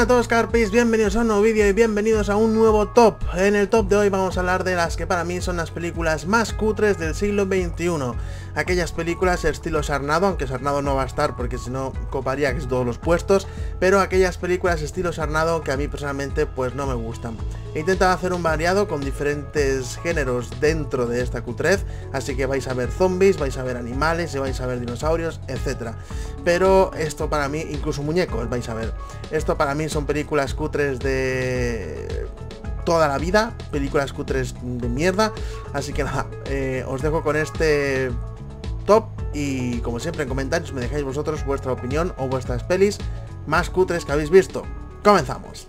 Hola a todos Carpis, bienvenidos a un nuevo vídeo y bienvenidos a un nuevo top. En el top de hoy vamos a hablar de las que para mí son las películas más cutres del siglo XXI. Aquellas películas estilo Sarnado, aunque Sarnado no va a estar porque si no coparía que todos los puestos, pero aquellas películas estilo Sarnado que a mí personalmente pues no me gustan. He intentado hacer un variado con diferentes géneros dentro de esta cutrez, así que vais a ver zombies, vais a ver animales y vais a ver dinosaurios, etc. Pero esto para mí, incluso muñecos vais a ver, esto para mí son películas cutres de toda la vida, películas cutres de mierda, así que nada, os dejo con este top y como siempre en comentarios me dejáis vosotros vuestra opinión o vuestras pelis más cutres que habéis visto. ¡Comenzamos!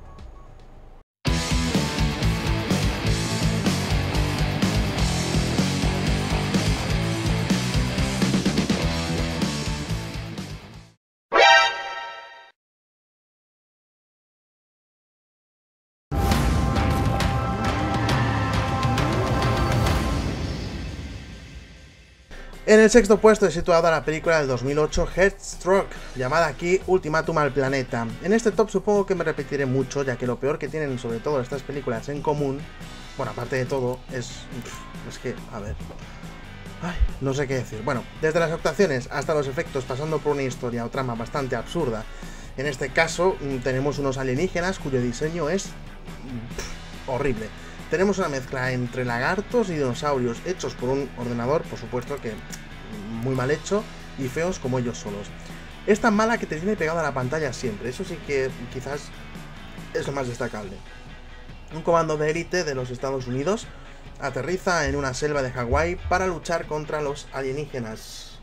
En el sexto puesto he situado a la película del 2008 Heartstruck, llamada aquí Ultimátum al planeta. En este top supongo que me repetiré mucho, ya que lo peor que tienen sobre todo estas películas en común, bueno, aparte de todo, es que, a ver, no sé qué decir. Bueno, desde las actuaciones hasta los efectos, pasando por una historia o trama bastante absurda. En este caso tenemos unos alienígenas cuyo diseño es horrible. Tenemos una mezcla entre lagartos y dinosaurios hechos por un ordenador, por supuesto que muy mal hecho, y feos como ellos solos. Es tan mala que te tiene pegado a la pantalla siempre, eso sí que quizás es lo más destacable. Un comando de élite de los Estados Unidos aterriza en una selva de Hawái para luchar contra los alienígenas.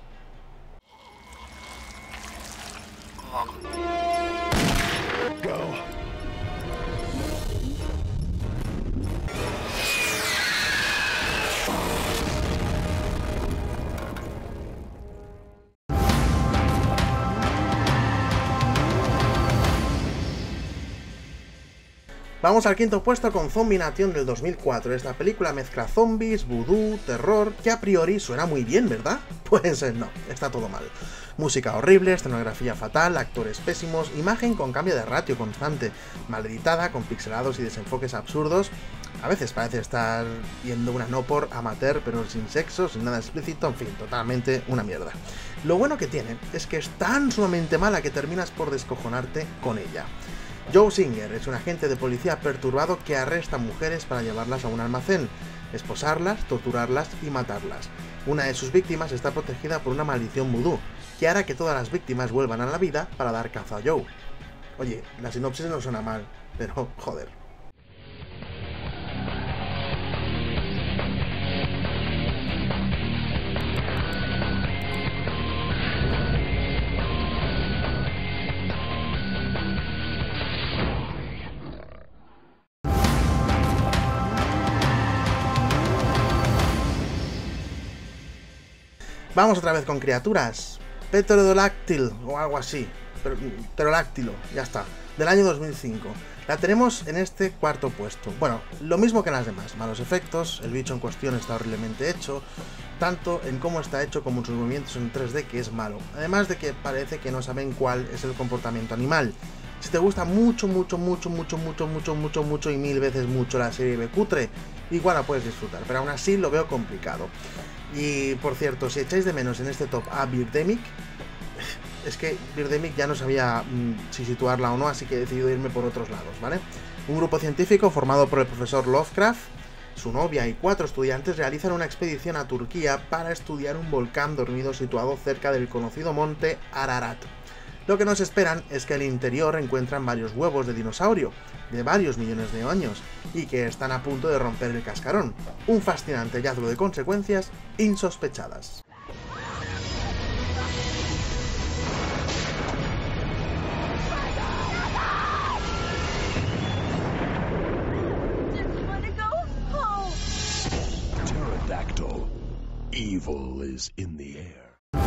Go. Vamos al quinto puesto con Zombie Nation del 2004. Esta película mezcla zombies, vudú, terror, que a priori suena muy bien, ¿verdad? Pues no, está todo mal. Música horrible, escenografía fatal, actores pésimos, imagen con cambio de ratio constante, mal editada, con pixelados y desenfoques absurdos. A veces parece estar viendo una no por amateur, pero sin sexo, sin nada explícito, en fin, totalmente una mierda. Lo bueno que tiene es que es tan sumamente mala que terminas por descojonarte con ella. Joe Singer es un agente de policía perturbado que arresta mujeres para llevarlas a un almacén, esposarlas, torturarlas y matarlas. Una de sus víctimas está protegida por una maldición vudú, que hará que todas las víctimas vuelvan a la vida para dar caza a Joe. Oye, la sinopsis no suena mal, pero joder. Vamos otra vez con criaturas. Pterodáctil o algo así. Pterodáctilo, ya está. Del año 2005. La tenemos en este cuarto puesto. Bueno, lo mismo que en las demás. Malos efectos, el bicho en cuestión está horriblemente hecho, tanto en cómo está hecho como en sus movimientos en 3D, que es malo. Además de que parece que no saben cuál es el comportamiento animal. Si te gusta mucho y mil veces mucho la serie B cutre, igual la puedes disfrutar, pero aún así lo veo complicado. Y por cierto, si echáis de menos en este top a Birdemic, es que Birdemic ya no sabía si situarla o no, así que he decidido irme por otros lados, ¿vale? Un grupo científico formado por el profesor Lovecraft, su novia y 4 estudiantes realizan una expedición a Turquía para estudiar un volcán dormido situado cerca del conocido monte Ararat. Lo que nos esperan es que al interior encuentran varios huevos de dinosaurio, de varios millones de años, y que están a punto de romper el cascarón. Un fascinante hallazgo de consecuencias insospechadas. Pterodactyl. Evil is in the air.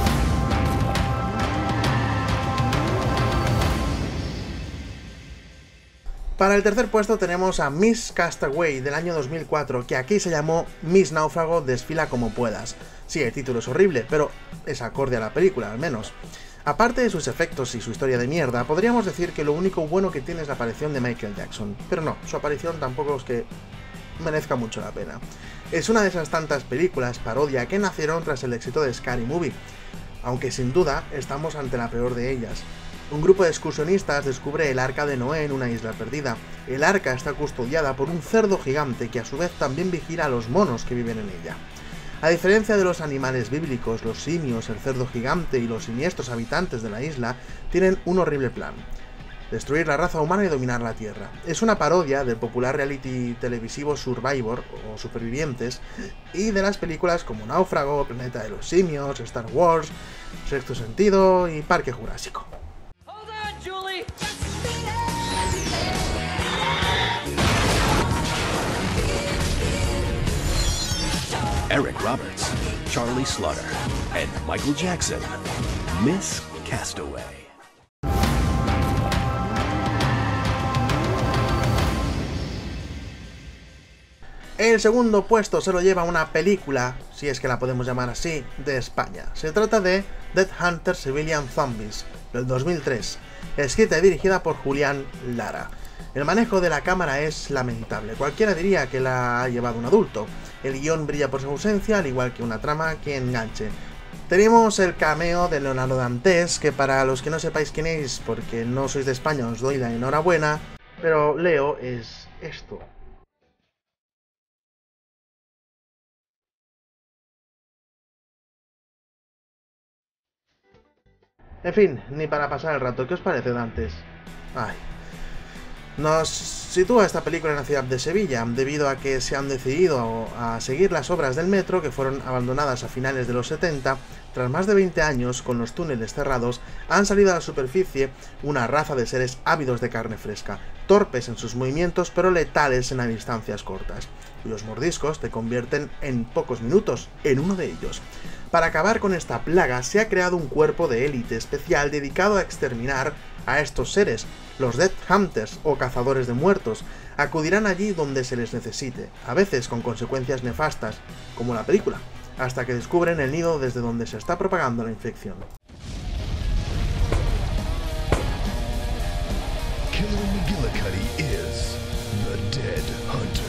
Para el tercer puesto tenemos a Miss Castaway del año 2004, que aquí se llamó Miss Náufrago, desfila como puedas. Sí, el título es horrible, pero es acorde a la película al menos. Aparte de sus efectos y su historia de mierda, podríamos decir que lo único bueno que tiene es la aparición de Michael Jackson, pero no, su aparición tampoco es que merezca mucho la pena. Es una de esas tantas películas parodia que nacieron tras el éxito de Scary Movie, aunque sin duda estamos ante la peor de ellas. Un grupo de excursionistas descubre el Arca de Noé en una isla perdida. El arca está custodiada por un cerdo gigante que a su vez también vigila a los monos que viven en ella. A diferencia de los animales bíblicos, los simios, el cerdo gigante y los siniestros habitantes de la isla tienen un horrible plan: destruir la raza humana y dominar la Tierra. Es una parodia del popular reality televisivo Survivor, o Supervivientes, y de las películas como Náufrago, Planeta de los Simios, Star Wars, Sexto Sentido y Parque Jurásico. Eric Roberts, Charlie Slaughter, and Michael Jackson, Miss Castaway. El segundo puesto se lo lleva una película, si es que la podemos llamar así, de España. Se trata de Dead Hunter Civilian Zombies, del 2003, escrita y dirigida por Julián Lara. El manejo de la cámara es lamentable, cualquiera diría que la ha llevado un adulto. El guión brilla por su ausencia, al igual que una trama que enganche. Tenemos el cameo de Leonardo Dantes, que para los que no sepáis quién es, porque no sois de España, os doy la enhorabuena, pero Leo es esto. En fin, ni para pasar el rato. ¿Qué os parece, Dantes? Ay. Nos sitúa esta película en la ciudad de Sevilla, debido a que se han decidido a seguir las obras del metro, que fueron abandonadas a finales de los 70. Tras más de 20 años, con los túneles cerrados, han salido a la superficie una raza de seres ávidos de carne fresca, torpes en sus movimientos pero letales en distancias cortas, cuyos mordiscos te convierten en pocos minutos en uno de ellos. Para acabar con esta plaga se ha creado un cuerpo de élite especial dedicado a exterminar a estos seres. Los Dead Hunters, o cazadores de muertos, acudirán allí donde se les necesite, a veces con consecuencias nefastas, como la película, hasta que descubren el nido desde donde se está propagando la infección. Killer McGillicuddy is the Dead Hunter.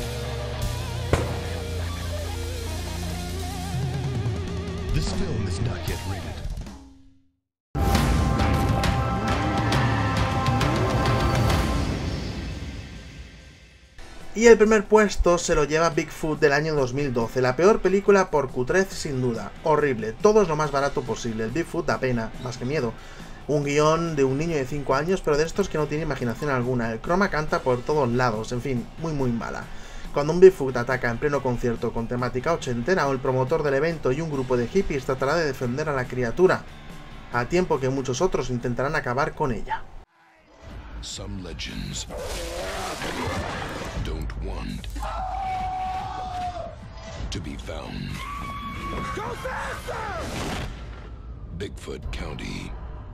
This film is not yet rated. Y el primer puesto se lo lleva Bigfoot del año 2012, la peor película por cutrez sin duda, horrible, todo es lo más barato posible, el Bigfoot da pena, más que miedo. Un guión de un niño de 5 años, pero de estos que no tiene imaginación alguna, el croma canta por todos lados, en fin, muy mala. Cuando un Bigfoot ataca en pleno concierto con temática ochentera, o el promotor del evento y un grupo de hippies tratará de defender a la criatura, a tiempo que muchos otros intentarán acabar con ella. Some legends don't want to be found. Go faster! Bigfoot County.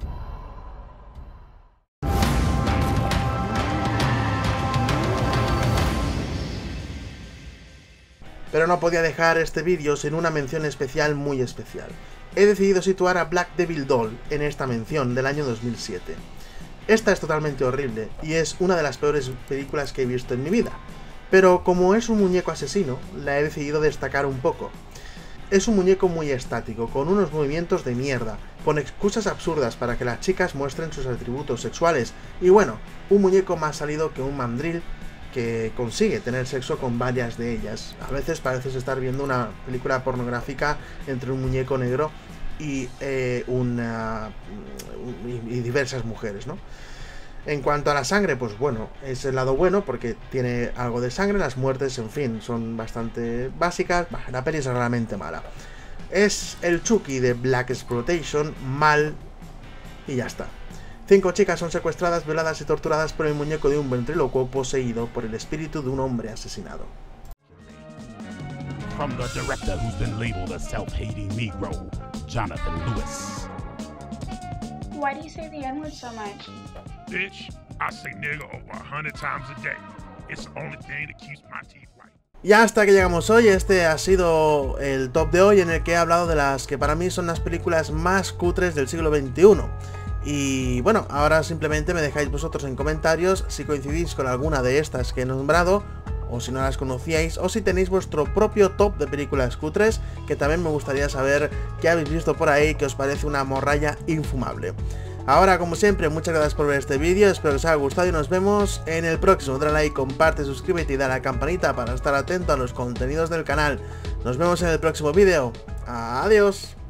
Pero no podía dejar este vídeo sin una mención especial muy especial. He decidido situar a Black Devil Doll en esta mención del año 2007. Esta es totalmente horrible y es una de las peores películas que he visto en mi vida, pero como es un muñeco asesino, la he decidido destacar un poco. Es un muñeco muy estático, con unos movimientos de mierda, con excusas absurdas para que las chicas muestren sus atributos sexuales, y bueno, un muñeco más salido que un mandril que consigue tener sexo con varias de ellas. A veces pareces estar viendo una película pornográfica entre un muñeco negro y diversas mujeres, ¿no? En cuanto a la sangre, pues bueno, es el lado bueno porque tiene algo de sangre, las muertes, en fin, son bastante básicas. Bah, la peli es realmente mala. Es el Chucky de Blaxploitation mal y ya está. 5 chicas son secuestradas, violadas y torturadas por el muñeco de un ventrílocuo poseído por el espíritu de un hombre asesinado. From the director who's been labeled a self-hating Negro, Jonathan Lewis. Why do you say the N-word so much? Bitch, I say nigga over 100 times a day. It's the only thing that keeps my teeth white. Y hasta que llegamos hoy, este ha sido el top de hoy en el que he hablado de las que para mí son las películas más cutres del siglo XXI. Y bueno, ahora simplemente me dejáis vosotros en comentarios si coincidís con alguna de estas que he nombrado, o si no las conocíais, o si tenéis vuestro propio top de películas cutres, que también me gustaría saber qué habéis visto por ahí que os parece una morralla infumable. Ahora, como siempre, muchas gracias por ver este vídeo, espero que os haya gustado y nos vemos en el próximo. Dale like, comparte, suscríbete y dale a la campanita para estar atento a los contenidos del canal. Nos vemos en el próximo vídeo. Adiós.